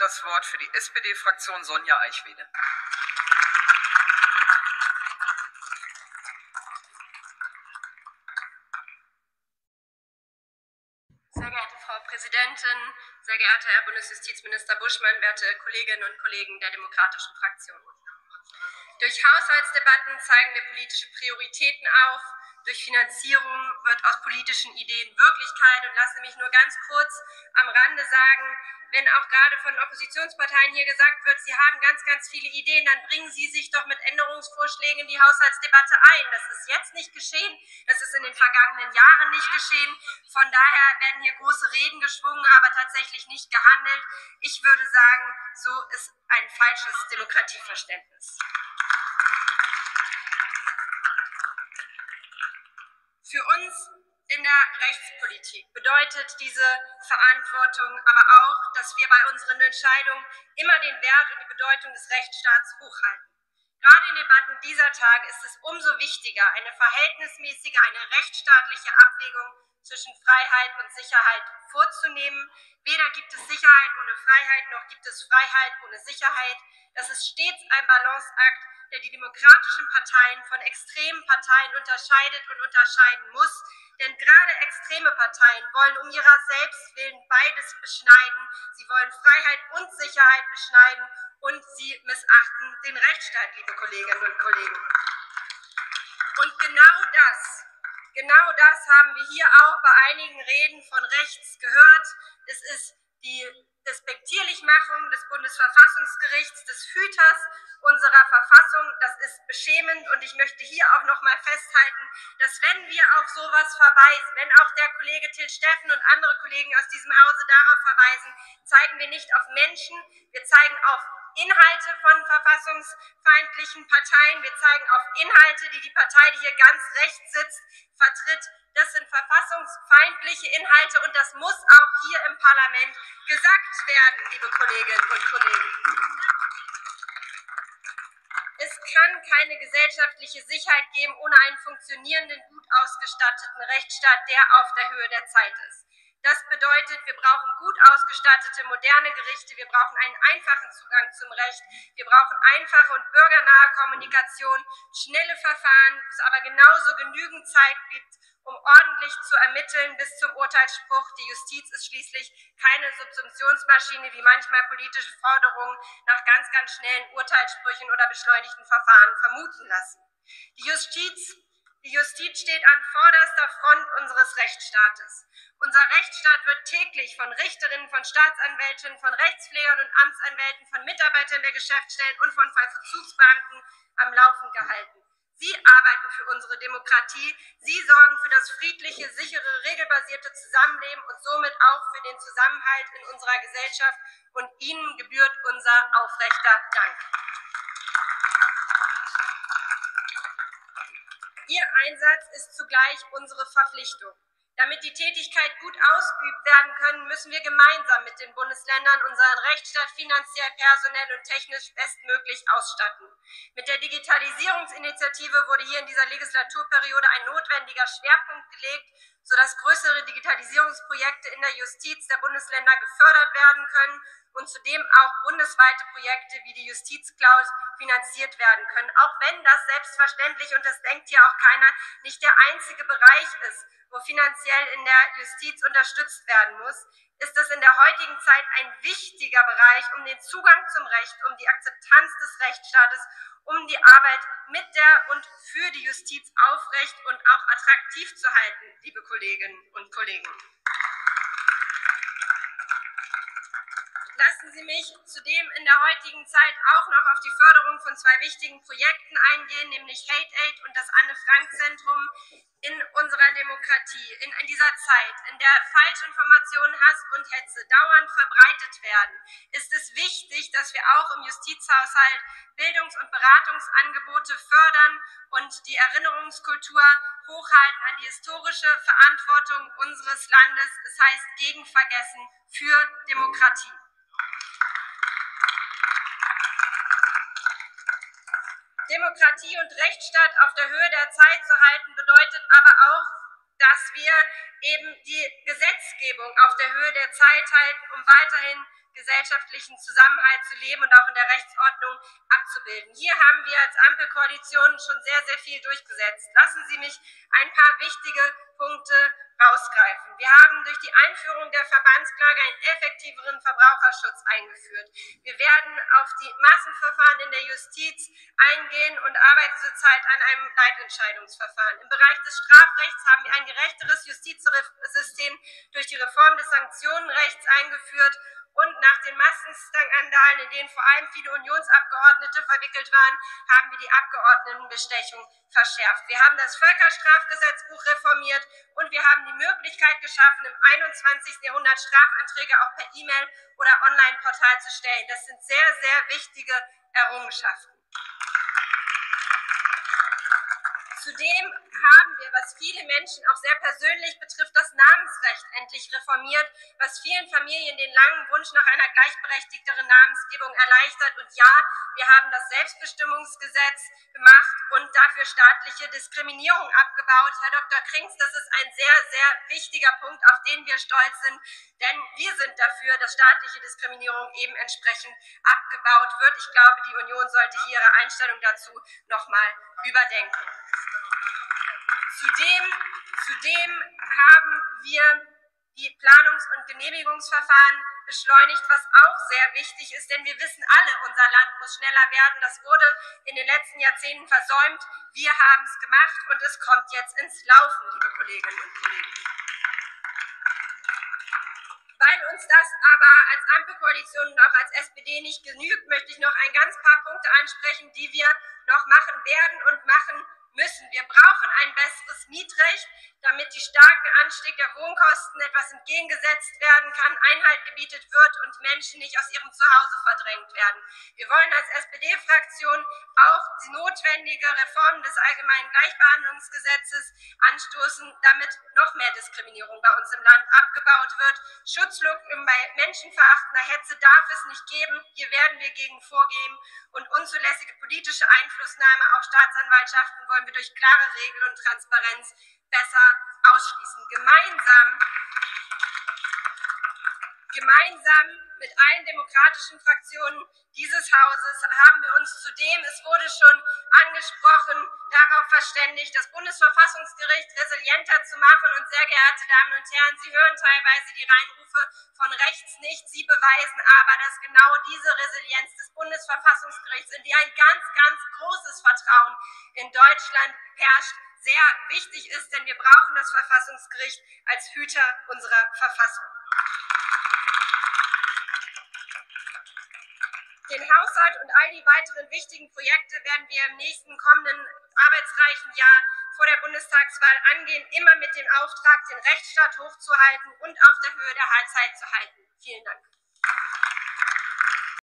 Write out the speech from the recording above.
das Wort für die SPD-Fraktion Sonja Eichwede. Sehr geehrte Frau Präsidentin, sehr geehrter Herr Bundesjustizminister Buschmann, werte Kolleginnen und Kollegen der Demokratischen Fraktion. Durch Haushaltsdebatten zeigen wir politische Prioritäten auf, durch Finanzierung wird aus politischen Ideen Wirklichkeit. Und lassen Sie mich nur ganz kurz am Rande sagen, wenn auch gerade von Oppositionsparteien hier gesagt wird, sie haben ganz, ganz viele Ideen, dann bringen Sie sich doch mit Änderungsvorschlägen in die Haushaltsdebatte ein. Das ist jetzt nicht geschehen, das ist in den vergangenen Jahren nicht geschehen. Von daher werden hier große Reden geschwungen, aber tatsächlich nicht gehandelt. Ich würde sagen, so ist ein falsches Demokratieverständnis. Für uns in der Rechtspolitik bedeutet diese Verantwortung aber auch, dass wir bei unseren Entscheidungen immer den Wert und die Bedeutung des Rechtsstaats hochhalten. Gerade in Debatten dieser Tage ist es umso wichtiger, eine verhältnismäßige, eine rechtsstaatliche Abwägung zwischen Freiheit und Sicherheit vorzunehmen. Weder gibt es Sicherheit ohne Freiheit, noch gibt es Freiheit ohne Sicherheit. Das ist stets ein Balanceakt, der die demokratischen Parteien von extremen Parteien unterscheidet und unterscheiden muss. Denn gerade extreme Parteien wollen um ihrer selbst willen beides beschneiden. Sie wollen Freiheit und Sicherheit beschneiden und sie missachten den Rechtsstaat, liebe Kolleginnen und Kollegen. Und genau das haben wir hier auch bei einigen Reden von rechts gehört. Es ist die Despektierlichmachung des Bundesverfassungsgerichts, des Hüters unserer Verfassung. Das ist beschämend und ich möchte hier auch noch mal festhalten, dass wenn wir auf sowas verweisen, wenn auch der Kollege Till Steffen und andere Kollegen aus diesem Hause darauf verweisen, zeigen wir nicht auf Menschen, wir zeigen auf Inhalte von verfassungsfeindlichen Parteien, wir zeigen auf Inhalte, die die Partei, die hier ganz rechts sitzt, vertritt. Das sind verfassungsfeindliche Inhalte und das muss auch hier im Parlament gesagt werden, liebe Kolleginnen und Kollegen. Es kann keine gesellschaftliche Sicherheit geben ohne einen funktionierenden, gut ausgestatteten Rechtsstaat, der auf der Höhe der Zeit ist. Das bedeutet, wir brauchen gut ausgestattete, moderne Gerichte, wir brauchen einen einfachen Zugang zum Recht, wir brauchen einfache und bürgernahe Kommunikation, schnelle Verfahren, es aber genauso genügend Zeit gibt, um ordentlich zu ermitteln bis zum Urteilsspruch. Die Justiz ist schließlich keine Subsumptionsmaschine, wie manchmal politische Forderungen nach ganz, ganz schnellen Urteilssprüchen oder beschleunigten Verfahren vermuten lassen. Die Justiz steht an vorderster Front unseres Rechtsstaates. Unser Rechtsstaat wird täglich von Richterinnen, von Staatsanwältinnen, von Rechtspflegern und Amtsanwälten, von Mitarbeitern der Geschäftsstellen und von Vollzugsbeamten am Laufen gehalten. Sie arbeiten für unsere Demokratie, Sie sorgen für das friedliche, sichere, regelbasierte Zusammenleben und somit auch für den Zusammenhalt in unserer Gesellschaft. Und Ihnen gebührt unser aufrechter Dank. Ihr Einsatz ist zugleich unsere Verpflichtung. Damit die Tätigkeit gut ausgeübt werden kann, müssen wir gemeinsam mit den Bundesländern unseren Rechtsstaat finanziell, personell und technisch bestmöglich ausstatten. Mit der Digitalisierungsinitiative wurde hier in dieser Legislaturperiode ein notwendiger Schwerpunkt gelegt, sodass größere Digitalisierungsprojekte in der Justiz der Bundesländer gefördert werden können und zudem auch bundesweite Projekte wie die Justizcloud finanziert werden können. Auch wenn das selbstverständlich, und das denkt hier auch keiner, nicht der einzige Bereich ist, wo finanziell in der Justiz unterstützt werden muss, ist es in der heutigen Zeit ein wichtiger Bereich, um den Zugang zum Recht, um die Akzeptanz des Rechtsstaates, um die Arbeit mit der und für die Justiz aufrecht und auch attraktiv zu halten, liebe Kolleginnen und Kollegen. Lassen Sie mich zudem in der heutigen Zeit auch noch auf die Förderung von zwei wichtigen Projekten eingehen, nämlich Hate Aid und das Anne-Frank-Zentrum. In unserer Demokratie, in dieser Zeit, in der Falschinformationen, Hass und Hetze dauernd verbreitet werden, ist es wichtig, dass wir auch im Justizhaushalt Bildungs- und Beratungsangebote fördern und die Erinnerungskultur hochhalten an die historische Verantwortung unseres Landes. Das heißt, gegen Vergessen für Demokratie. Demokratie und Rechtsstaat auf der Höhe der Zeit zu halten, bedeutet aber auch, dass wir eben die Gesetzgebung auf der Höhe der Zeit halten, um weiterhin gesellschaftlichen Zusammenhalt zu leben und auch in der Rechtsordnung abzubilden. Hier haben wir als Ampelkoalition schon sehr, sehr viel durchgesetzt. Lassen Sie mich ein paar wichtige Punkte rausgreifen. Wir haben durch die Einführung der Verbandsklage einen effektiveren Verbraucherschutz eingeführt. Wir werden auf die Massenverfahren in der Justiz eingehen und arbeiten zurzeit an einem Leitentscheidungsverfahren. Im Bereich des Strafrechts haben wir ein gerechteres Justizsystem durch die Reform des Sanktionenrechts eingeführt. Und nach den Massenskandalen, in denen vor allem viele Unionsabgeordnete verwickelt waren, haben wir die Abgeordnetenbestechung verschärft. Wir haben das Völkerstrafgesetzbuch reformiert und wir haben die Möglichkeit geschaffen, im 21. Jahrhundert Strafanträge auch per E-Mail oder Online-Portal zu stellen. Das sind sehr, sehr wichtige Errungenschaften. Zudem haben wir, was viele Menschen auch sehr persönlich betrifft, das Namensrecht endlich reformiert, was vielen Familien den langen Wunsch nach einer gleichberechtigteren Namensgebung erleichtert. Und ja, wir haben das Selbstbestimmungsgesetz gemacht und dafür staatliche Diskriminierung abgebaut. Herr Dr. Krings, das ist ein sehr, sehr wichtiger Punkt, auf den wir stolz sind, denn wir sind dafür, dass staatliche Diskriminierung eben entsprechend abgebaut wird. Ich glaube, die Union sollte hier ihre Einstellung dazu nochmal überdenken. Zudem haben wir die Planungs- und Genehmigungsverfahren beschleunigt, was auch sehr wichtig ist, denn wir wissen alle, unser Land muss schneller werden. Das wurde in den letzten Jahrzehnten versäumt. Wir haben es gemacht und es kommt jetzt ins Laufen, liebe Kolleginnen und Kollegen. Weil uns das aber als Ampelkoalition und auch als SPD nicht genügt, möchte ich noch ein ganz paar Punkte ansprechen, die wir noch machen werden und machen müssen. Wir brauchen ein besseres Mietrecht, damit dem starken Anstieg der Wohnkosten etwas entgegengesetzt werden kann, Einhalt gebietet wird und Menschen nicht aus ihrem Zuhause verdrängt werden. Wir wollen als SPD-Fraktion auch die notwendige Reform des Allgemeinen Gleichbehandlungsgesetzes anstoßen, damit noch mehr Diskriminierung bei uns im Land abgebaut wird. Schutzlücken bei menschenverachtender Hetze darf es nicht geben. Hier werden wir gegen vorgehen und unzulässige politische Einflussnahme auf Staatsanwaltschaften wollen wir durch klare Regeln und Transparenz besser ausschließen. Gemeinsam mit allen demokratischen Fraktionen dieses Hauses haben wir uns zudem, es wurde schon angesprochen, darauf verständigt, das Bundesverfassungsgericht resilienter zu machen. Und sehr geehrte Damen und Herren, Sie hören teilweise die Reinrufe von rechts nicht. Sie beweisen aber, dass genau diese Resilienz des Bundesverfassungsgerichts, in die ein ganz, ganz großes Vertrauen in Deutschland herrscht, sehr wichtig ist, denn wir brauchen das Verfassungsgericht als Hüter unserer Verfassung. Den Haushalt und all die weiteren wichtigen Projekte werden wir im nächsten kommenden arbeitsreichen Jahr vor der Bundestagswahl angehen, immer mit dem Auftrag, den Rechtsstaat hochzuhalten und auf der Höhe der Zeit zu halten. Vielen Dank.